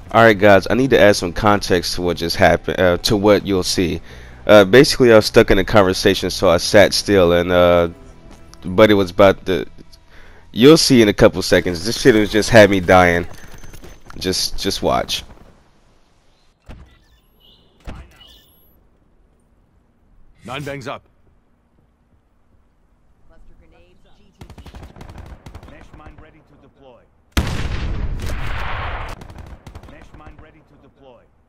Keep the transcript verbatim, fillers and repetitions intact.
Alright guys, I need to add some context to what just happened, uh, to what you'll see. Uh, basically I was stuck in a conversation, so I sat still, and uh, but it was about the, you'll see in a couple seconds. This shit has just had me dying. Just, just watch. Nine bangs up. Cluster grenade, G T G. Mesh mine ready to deploy. Mesh mine ready to deploy.